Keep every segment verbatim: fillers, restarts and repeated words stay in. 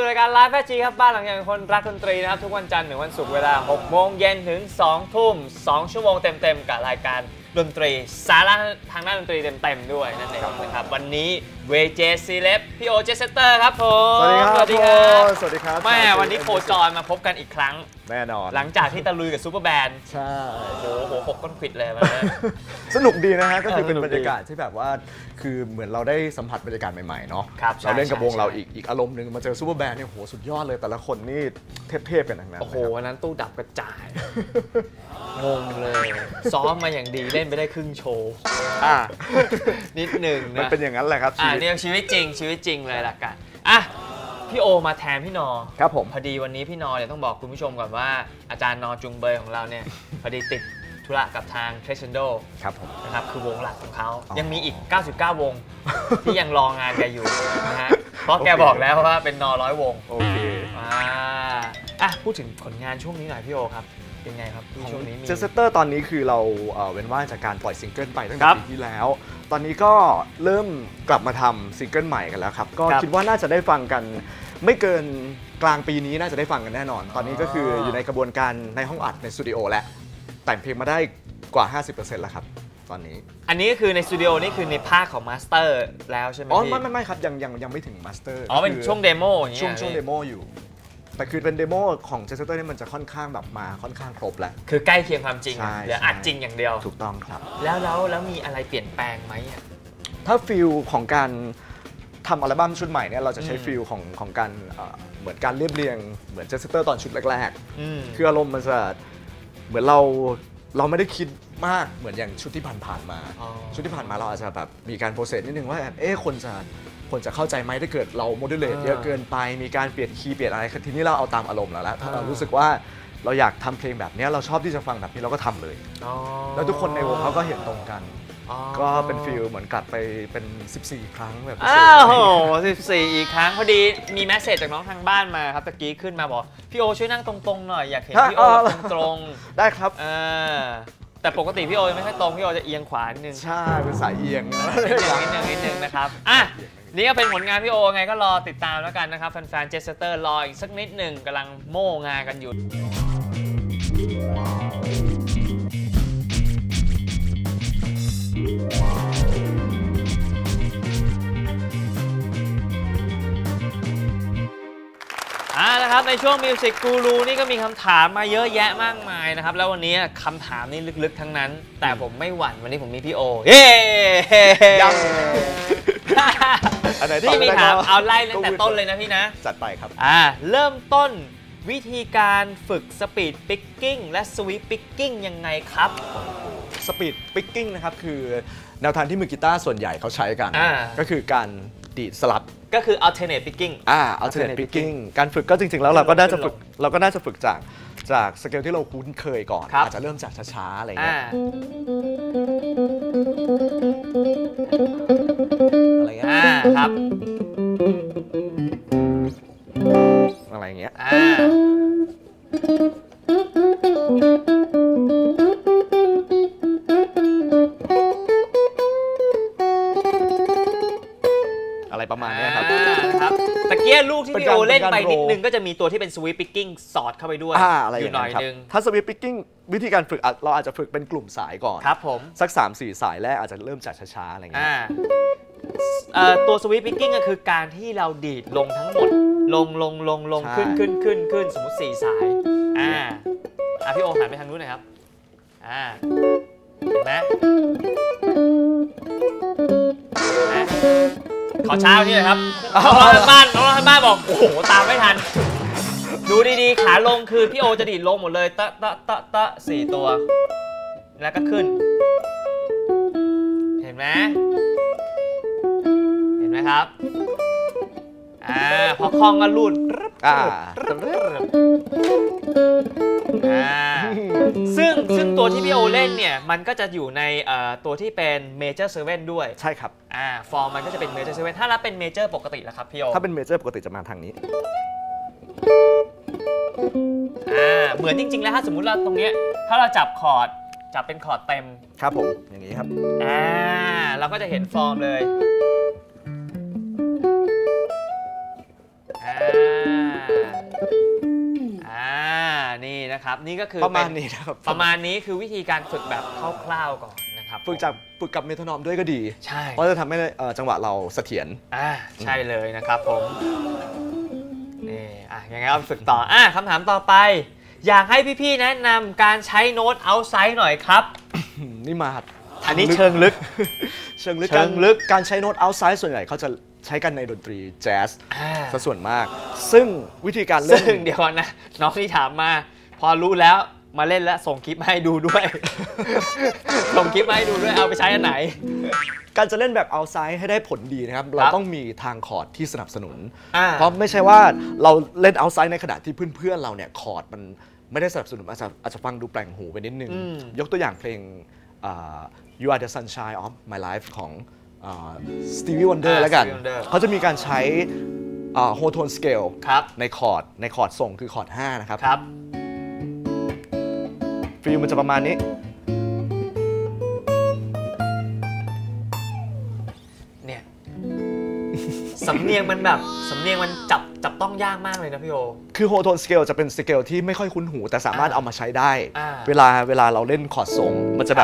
รายการไลฟ์แฟจีครับบ้านหลังใหญ่ของคนรักดนตรีนะครับทุกวันจันทร์ถึงวันศุกร์เวลาหกโมงเย็นถึงสองทุ่มสองชั่วโมงเต็มๆกับรายการดนตรีสาระทางด้านดนตรีเต็มๆด้วยนั่นเองนะครับวันนี้เวเจซีเลฟพี่โอเจสเตอร์ครับผมสวัสดีครับสวัสดีครับสวัสดีครับแม่วันนี้โคจรมาพบกันอีกครั้งแน่นอนหลังจากที่ตะลุยกับซูเปอร์แบนด์ใช่โอ้โหหกก้นขวิดเลยมันสนุกดีนะฮะก็คือเป็นบรรยากาศที่แบบว่าคือเหมือนเราได้สัมผัสบรรยากาศใหม่ๆเนาะเราเล่นกับวงเราอีกอีกอารมณ์หนึ่งมาเจอซูเปอร์แบนด์เนี่ยโหสุดยอดเลยแต่ละคนนี่เทพๆกันทั้งนั้นโอ้โหวันนั้นตู้ดับกระจายงงเลยซ้อมมาอย่างดีเล่นไปได้ครึ่งโชว์อ่ะนิดหนึ่งนะมันเป็นอย่างนั้นแหละครับอ่ะเนี่ยชีวิตจริงชีวิตจริงเลยละกันอ่ะพี่โอมาแทนพี่นอครับผมพอดีวันนี้พี่นอเนี่ยต้องบอกคุณผู้ชมก่อนว่าอาจารย์นอจุงเบยของเราเนี่ยพอดีติดธุระกับทาง Crescendo ครับผมนะครับคือวงหลักของเขายังมีอีกเก้าสิบเก้าวงที่ยังรองานแกอยู่นะฮะเพราะแกบอกแล้วว่าเป็นนอร้อยวงโอเคอ่าอ่ะพูดถึงผลงานช่วงนี้หน่อยพี่โอครับเป็นไงครับช่วงนี้มีเจสเตอร์ตอนนี้คือเราเว้นว่างจากการปล่อยซิงเกิลไปตั้งแต่ปีที่แล้วตอนนี้ก็เริ่มกลับมาทำซิงเกิลใหม่กันแล้วครับก็คิดว่าน่าจะได้ฟังกันไม่เกินกลางปีนี้น่าจะได้ฟังกันแน่นอนตอนนี้ก็คืออยู่ในกระบวนการในห้องอัดในสตูดิโอแล้วแต่งเพลงมาได้กว่า ห้าสิบเปอร์เซ็นต์ แล้วครับตอนนี้อันนี้คือในสตูดิโอนี่คือในภาคของมาสเตอร์แล้วใช่ไหมอ๋อไม่ไม่ไม่ครับยังยังยังไม่ถึงมาสเตอร์อ๋อเป็นช่วงเดโมอย่างเงี้ยช่วงช่วงเดโมอยู่แต่คือเป็นเดโมของเจสเตอร์นี่มันจะค่อนข้างแบบมาค่อนข้างครบแล้วคือใกล้เคียงความจริงเหลืออัดจริงอย่างเดียวถูกต้องครับแล้วแล้วแล้วมีอะไรเปลี่ยนแปลงไหมถ้าฟิลของการทำอัลบั้มชุดใหม่เนี่ยเราจะใช้ฟิลของของการเหมือนการเรียบเรียงเหมือนเจสเตอร์ตอนชุดแรกๆคืออารมณ์มันจะเหมือนเราเราไม่ได้คิดมากเหมือนอย่างชุดที่ผ่านๆมาชุดที่ผ่านมาเราอาจจะแบบมีการโปรเซสนิดนึงว่าเอ๊ะคนจะคนจะเข้าใจไหมถ้าเกิดเราโมดูเลตเยอะเกินไปมีการเปลี่ยนคีย์เปลี่ยนอะไรทีนี้เราเอาตามอารมณ์แล้วถ้าเรารู้สึกว่าเราอยากทำเพลงแบบนี้เราชอบที่จะฟังแบบนี้เราก็ทำเลยแล้วทุกคนในวงเขาก็เห็นตรงกันก็เป็นฟีลเหมือนกลับไปเป็นสิบสี่ครั้งแบบอ้าวโหสิบสี่อีกครั้งพอดีมีแมสเซจจากน้องทางบ้านมาครับตะกี้ขึ้นมาบอกพี่โอช่วยนั่งตรงๆหน่อยอยากเห็นพี่โอตรงๆได้ครับแต่ปกติพี่โอไม่ค่อยตรงพี่โอจะเอียงขวานิดนึงใช่เป็นสายเอียงนิดนึงนิดนึงนะครับอ่ะนี่ก็เป็นผลงานพี่โอไงก็รอติดตามแล้วกันนะครับแฟนๆเจสเตอร์รออีกสักนิดหนึ่งกำลังโม่งานกันอยู่อ่านะครับในช่วงมิวสิกกูรูนี่ก็มีคำถามมาเยอะแยะมากมายนะครับแล้ววันนี้คำถามนี่ลึกๆทั้งนั้นแต่ผมไม่หวั่นวันนี้ผมมีพี่โอเย้ยังอันไหนที่มีถามเอาไล่ตั้งแต่ต้นเลยนะพี่นะจัดไปครับอ่าเริ่มต้นวิธีการฝึกสปีดปิกกิ้งและสวีปปิกกิ้งยังไงครับสปีดปิกกิ้งนะครับคือแนวทางที่มือกีตาร์ส่วนใหญ่เขาใช้กันก็คือการดีดสลับก็คือ alternate picking อ่า alternate picking การฝึกก็จริงๆแล้วเราก็น่าจะฝึกเราก็น่าจะฝึกจากจากสเกลที่เราคุ้นเคยก่อนอาจจะเริ่มจากช้าๆอะไรเงี้ยอะไรเงี้ยครับอะไรเงี้ยอะไรประมาณนี้ครับตะเกียลูกที่พี่โอเล่นไปนิดนึงก็จะมีตัวที่เป็นสวีปปิกกิ้งสอดเข้าไปด้วยอยู่หน่อยนึงถ้าสวีปปิกกิ้งวิธีการฝึกเราอาจจะฝึกเป็นกลุ่มสายก่อนครับผมสัก สามสี่ สายแรกอาจจะเริ่มจากช้าๆอะไรเงี้ยตัวสวีปปิกกิ้งก็คือการที่เราดีดลงทั้งหมดลงลงลงลงขึ้นขึ้นขึ้นขึ้นสมมติสี่สายอ่าอ่ะพี่โอหันไปทางนู้นหน่อยครับอ่าเห็นไหมขอเช้านี่เลยครับน้องทางบ้านน้องทางบ้านบอกโอ้โหตามไม่ทันดูดีๆขาลงคือพี่โอจะดีดลงหมดเลยตะตะตะตะสี่ตัวแล้วก็ขึ้นเห็นไหมเห็นไหมครับอ่าพอคล้องก็ลูดอ่าซึ่งซึ่งตัวที่พี่โอเล่นเนี่ยมันก็จะอยู่ในตัวที่เป็นเมเจอร์เซเว่นด้วยใช่ครับอ่าฟอร์มมันก็จะเป็นเมเจอร์เซเว่นถ้ารับเป็นเมเจอร์ปกติแล้วครับพี่โอถ้าเป็นเมเจอร์ปกติจะมาทางนี้อ่าเหมือนจริงๆแล้วถ้าสมมุติเราตรงเนี้ยถ้าเราจับคอร์ดจับเป็นคอร์ดเต็มครับผมอย่างนี้ครับอ่าเราก็จะเห็นฟอร์มเลยอ่านะครับนี่ก็คือประมาณนี้นะครับประมาณนี้คือวิธีการฝึกแบบคร่าวๆก่อนนะครับฝึกจากฝึกกับเมโทรนอมด้วยก็ดีใช่เพราะจะทำให้เอ่อจังหวะเราเสถียรอ่าใช่เลยนะครับผมนี่อ่ะยังไงเอาฝึกต่ออ่ะคำถามต่อไป อยากให้พี่ๆแนะนำการใช้โน้ตเอาไซด์หน่อยครับนี่มาอันนี้เชิงลึกเชิงลึกเชิงลึกการใช้โน้ต outside ส่วนใหญ่เขาจะใช้กันในดนตรีแจ๊สอ่าซะส่วนมาก ซึ่งวิธีการเล่นซึ่งเดี๋ยวก่อนนะน้องที่ถามมา พอรู้แล้วมาเล่นแล้วส่งคลิปมาให้ดูด้วย ส่งคลิปมาให้ดูด้วยเอาไปใช้อันไหนการจะเล่นแบบ outside ให้ได้ผลดีนะครับ เราต้องมีทางคอร์ดที่สนับสนุนอ่าเพราะไม่ใช่ว่าเราเล่น outside ในขณะที่เพื่อนๆเราเนี่ยคอร์ดมันไม่ได้สนับสนุนอาจจะอาจจะฟังดูแปลงหูไปนิดนึงอืมยกตัวอย่างเพลงอ่า You Are the Sunshine of My Life ของสตีวีวันเดอร์อ่าแล้วกัน Stevie Wonder เขาจะมีการใช้โฮโทนสเกลครับในคอร์ดในคอร์ดส่งคือคอร์ดห้านะครับครับฟีลมันจะประมาณนี้เนี่ยสำเนียงมันแบบสำเนียงมันจับจับต้องยากมากเลยนะพี่โอคือโฮโทนสเกลจะเป็นสเกลที่ไม่ค่อยคุ้นหู แต่สามารถอ่าเอามาใช้ได้อ่าเวลาเวลาเราเล่นคอร์ดส่งมันจะแบบ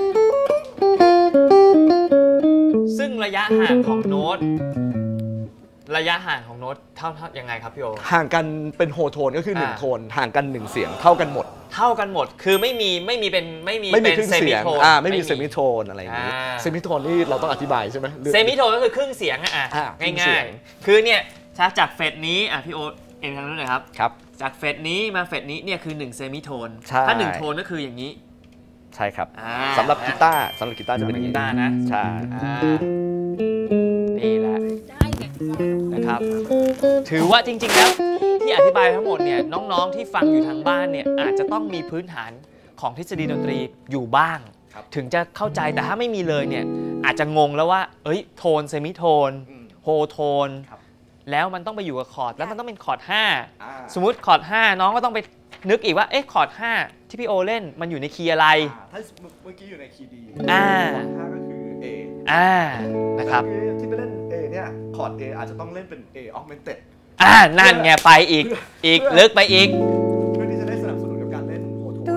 ซึ่งระยะห่างของโน้ตระยะห่างของโน้ตเท่าเท่ายังไงครับพี่โอห่างกันเป็นโฮโทนก็คือหนึ่งอ่าโทนห่างกันหนึ่งเสียงเท่ากันหมดเท่ากันหมดคือไม่มีไม่มีเป็นไม่มีไม่มีเป็นครึ่งเซเสีมิยงโทนอ่าไม่มีเซมิโทนอะไรอย่างนี้อ่าเซมิโทนนี่เราต้องอธิบายใช่ไหมหรือเซมิโทนก็คือครึ่งเสียงอะอ่ะอ่าครึ่งเสีง่ายงๆ คือเนี่ยถ้าจากเฟดนี้อ่ะพี่โอเอ็นทางนู้นหน่อยครับครับจากเฟดนี้มาเฟดนี้เนี่ยคือหนึ่งเซมิโทนใช่ถ้าหนึ่งโทนก็คืออย่างนี้ใช่ครับอ่าสำหรับกีตาร์สำหรับกีตาร์จะเป็นอย่างนี้กีตาร์นะใช่อ่านี่แหละนะครับ ถือว่าจริงๆแล้วที่อธิบายทั้งหมดเนี่ยน้องๆที่ฟังอยู่ทางบ้านเนี่ยอาจจะต้องมีพื้นฐานของทฤษฎีดนตรีอยู่บ้าง ถึงจะเข้าใจแต่ถ้าไม่มีเลยเนี่ยอาจจะงงแล้วว่าเอ้ยโทนเซมิโทนโฮโทนแล้วมันต้องไปอยู่กับคอร์ดแล้วมันต้องเป็นคอร์ดห้าสมมุติคอร์ดห้าน้องก็ต้องไปนึกอีกว่าเอ๊ะคอร์ดห้าที่พี่โอเล่นมันอยู่ในคีย์อะไรถ้าเมื่อกี้อยู่ในคีย์ดีอ่าคอร์ดห้าก็คือ A อ่านะครับที่ไปเล่น A เนี่ยคอร์ด A อาจจะต้องเล่นเป็น A augmented อ่านั่นไงไปอีกอีกลึกไปอีกเพื่อที่จะได้สนับสนุนกับการเล่นโฮโทน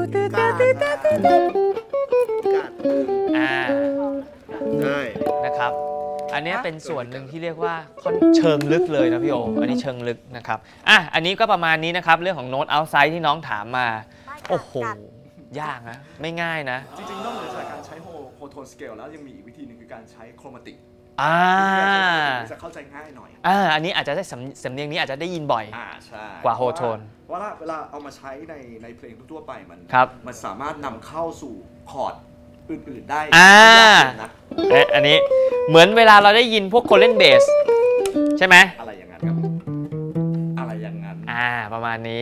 อ่าใช่นะครับ อันนี้เป็นส่วนหนึ่งที่เรียกว่าค่อนเชิงลึกเลยนะพี่โอ อันนี้เชิงลึกนะครับ อ่ะ อันนี้ก็ประมาณนี้นะครับ เรื่องของโน้ตเอาท์ไซด์ที่น้องถามมา โอ้โห ยากนะ ไม่ง่ายนะจริงๆนอกเหนือจากการใช้โฮโทนสเกลแล้วยังมีอีกวิธีหนึ่งคือการใช้โครมาติกอ่าจะเข้าใจง่ายหน่อยอ่า อันนี้อาจจะได้สำสำเนียงนี้อาจจะได้ยินบ่อยอ่าใช่กว่าโฮโทนเพราะว่าเวลาเอามาใช้ในในเพลงทั่วๆไปมันครับมันสามารถนำเข้าสู่คอร์ดอื่นๆได้อ่านะเอ๊ะอันนี้เหมือนเวลาเราได้ยินพวกคนเล่นเบสใช่ไหมอะไรอย่างนั้นครับอะไรอย่างนั้นอ่า ประมาณนี้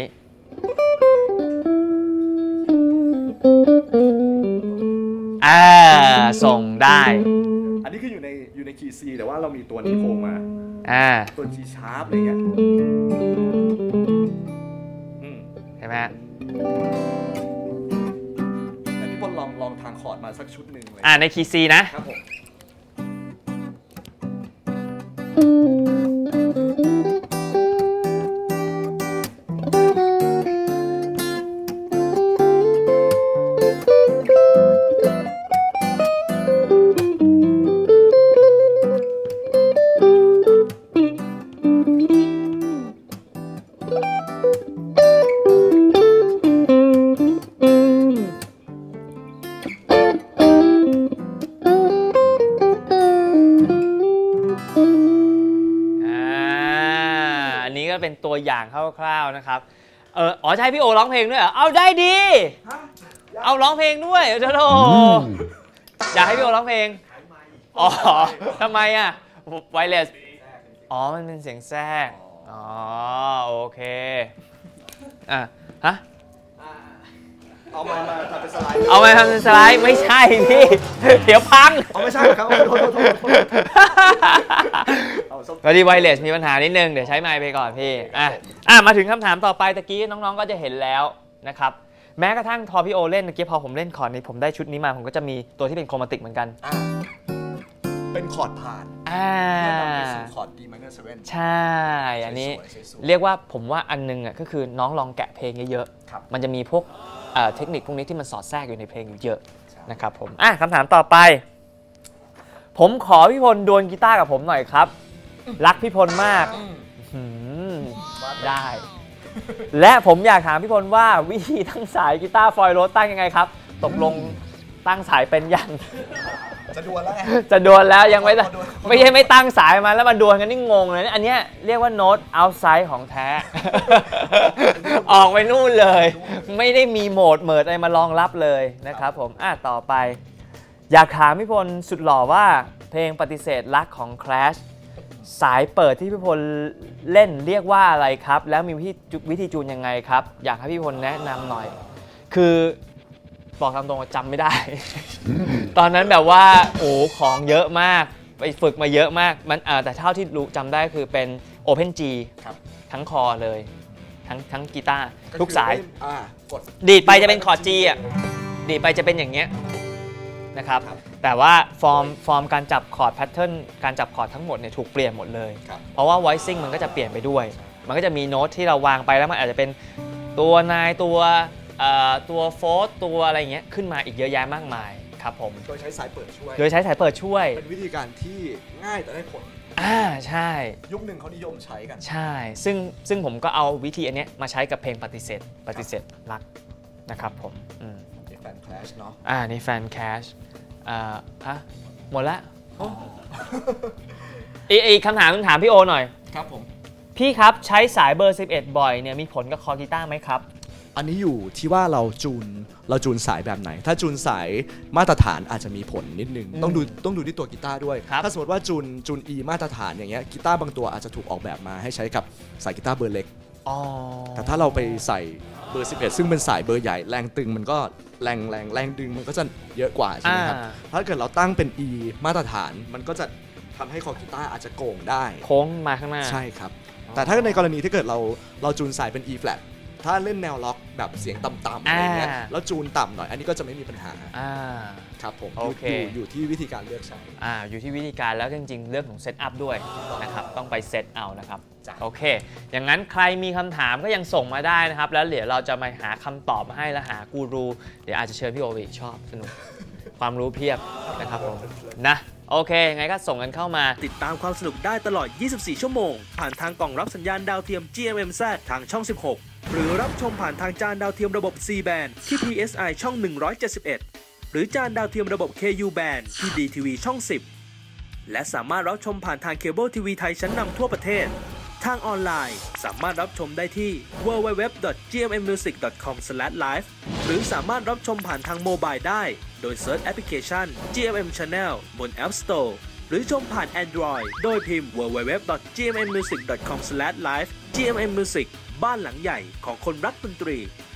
อ่า ส่งได้อันนี้คืออยู่ในอยู่ในคีย์ C แต่ว่าเรามีตัวนี้โผล่มาอ่าตัว G sharp อะไรเงี้ยอืมใช่ไหมฮะแต่พี่พลลองลองทางคอร์ดมาสักชุดหนึ่งเลยอ่า ในคีย์ C นะครับผมเป็นตัวอย่างคร่าวๆนะครับ เอออ๋อจะให้พี่โอร้องเพลงด้วยเหรอ เอาได้ดี เอาร้องเพลงด้วยโอ้โหอยากให้พี่โอร้องเพลง อ๋อทำไมอ่ะไวเลสอ๋อ มันเป็นเสียงแทรกอ๋อ โอเค อ่ะ ฮะเอามามาทำเป็นสไลด์เอามาทำเป็นสไลด์ไม่ใช่พี่ เดี๋ยวพังเอาไม่ใช่ครับโทษโทษโทษโทษพอดีไวเลสมีปัญหานิดนึง เดี๋ยวใช้ไมค์ไปก่อนพี่ อ่ะ อ่ะ มาถึงคำถามต่อไปตะกี้น้องๆก็จะเห็นแล้วนะครับ แม้กระทั่งพอพี่โอเล่นตะกี้พอผมเล่นคอร์ดนี้ผมได้ชุดนี้มาผมก็จะมีตัวที่เป็นโครมาติกเหมือนกันเป็นคอร์ดผ่านออ่าเพื่อนำไปสู่คอร์ด D minor เซเว่นใช่อันนี้เรียกว่าผมว่าอันนึงอ่ะก็คือน้องลองแกะเพลงเยอะๆมันจะมีพวกเอ่อเทคนิคพวกนี้ที่มันสอดแทรกอยู่ในเพลงอยู่เยอะนะครับผมอ่ะคำถามต่อไปผมขอพี่พลดวลกีตาร์กับผมหน่อยครับรักพี่พลมากได้และผมอยากถามพี่พลว่าวิธีตั้งสายกีตาร์ฟอยล์โรสตั้งยังไงครับตกลงตั้งสายเป็นยังจะดวลแล้วไงจะดวลแล้วยังไม่ไม่ใช่ไม่ตั้งสายมาแล้วมาดวลกันนี่งงเลยอันนี้เรียกว่าโน้ตเอาท์ไซด์ของแท้ ออกไปนู่นเลยไม่ได้มีโหมดเมิดอะไรมารองรับเลยนะครับผมอ่ะต่อไปอยากถามพี่พลสุดหล่อว่าเพลงปฏิเสธรักของ Clash สายเปิดที่พี่พลเล่นเรียกว่าอะไรครับแล้วมีวิธีวิธีจูนยังไงครับอยากให้พี่พลแนะนำหน่อยคือบอกตามตรงจำไม่ได้ ตอนนั้นแบบว่าโอ้ของเยอะมากไปฝึกมาเยอะมากมันแต่เท่าที่รู้จำได้คือเป็น Open G ทั้งคอเลยทั้งทั้งกีตาร์ทุกสายดีดไปจะเป็นคอร์ด G อ่ะดีดไปจะเป็นอย่างเงี้ยนะครับแต่ว่าฟอร์มฟอร์มการจับคอร์ดแพทเทิร์นการจับคอร์ดทั้งหมดเนี่ยถูกเปลี่ยนหมดเลยเพราะว่า voicing มันก็จะเปลี่ยนไปด้วยมันก็จะมีโน้ตที่เราวางไปแล้วมันอาจจะเป็นตัวนายตัวตัวโฟร์ ตัวอะไรเงี้ยขึ้นมาอีกเยอะแยะมากมายครับผมโดยใช้สายเปิดช่วยโดยใช้สายเปิดช่วยเป็นวิธีการที่ง่ายแต่ได้ผลอ่าใช่ยุคหนึ่งเขานิยมใช้กันใช่ซึ่งซึ่งผมก็เอาวิธีอันนี้มาใช้กับเพลงปฏิเสธปฏิเสธรักนะครับผมนี่แฟนแคชเนาะอ่านี่แฟนแคชอ่าฮะหมดละอีอีกคำถามถามพี่โอหน่อยครับผมพี่ครับใช้สายเบอร์สิบเอ็ดบ่อยเนี่ยมีผลกับคอกีตาร์ไหมครับอันนี้อยู่ที่ว่าเราจูนเราจูนสายแบบไหนถ้าจูนสายมาตรฐานอาจจะมีผลนิดนึงต้องดูต้องดูที่ตัวกีตาร์ด้วยถ้าสมมติว่าจูนจูน E มาตรฐานอย่างเงี้ยกีตาร์บางตัวอาจจะถูกออกแบบมาให้ใช้กับสายกีตาร์เบอร์เล็กแต่ถ้าเราไปใส่เบอร์สิบเอ็ดซึ่งเป็นสายเบอร์ใหญ่แรงตึงมันก็แรงแรงแรงดึงมันก็จะเยอะกว่าใช่ไหมครับถ้าเกิดเราตั้งเป็น E มาตรฐานมันก็จะทำให้คอกีตาร์อาจจะโก่งได้โค้งมาข้างหน้าใช่ครับแต่ถ้าในกรณีที่เกิดเราเราจูนสายเป็น E flatถ้าเล่นแนวล็อกแบบเสียงต่ำๆอะไรเงี้ยแล้วจูนต่ำหน่อยอันนี้ก็จะไม่มีปัญหาครับผมอยู่อยู่ที่วิธีการเลือกใช้อ่าอยู่ที่วิธีการแล้วจริงๆเรื่องของเซตอัพด้วยนะครับต้องไปเซตเอานะครับโอเคอย่างนั้นใครมีคำถามก็ยังส่งมาได้นะครับแล้วเดี๋ยวเราจะมาหาคำตอบมาให้และหากูรูเดี๋ยวอาจจะเชิญพี่โอวีชอบสนุกความรู้เพียบนะครับผมนะโอเคไงก็ส่งกันเข้ามาติดตามความสนุกได้ตลอดยี่สิบสี่ชั่วโมงผ่านทางกล่องรับสัญญาณดาวเทียม จี เอ็ม เอ็ม แซด ทางช่องสิบหกหรือรับชมผ่านทางจานดาวเทียมระบบ ซี แบนด์ ที่ พี เอส ไอ ช่องหนึ่งร้อยเจ็ดสิบเอ็ดหรือจานดาวเทียมระบบ เค ยู แบนด์ ที่ ดี ที วี ช่องสิบและสามารถรับชมผ่านทางเคเบิลทีวีไทยชั้นนำทั่วประเทศทางออนไลน์สามารถรับชมได้ที่ ดับเบิลยู ดับเบิลยู ดับเบิลยู ดอท จี เอ็ม เอ็ม มิวสิก ดอท คอม สแลช ไลฟ์ หรือสามารถรับชมผ่านทางโมบายได้โดยเซิร์ชแอปพลิเคชัน จี เอ็ม เอ็ม Channel บน App Store หรือชมผ่าน Android โดยพิมพ์ ดับเบิลยู ดับเบิลยู ดับเบิลยู ดอท จี เอ็ม เอ็ม มิวสิก ดอท คอม สแลช ไลฟ์ จี เอ็ม เอ็ม Music บ้านหลังใหญ่ของคนรักดนตรี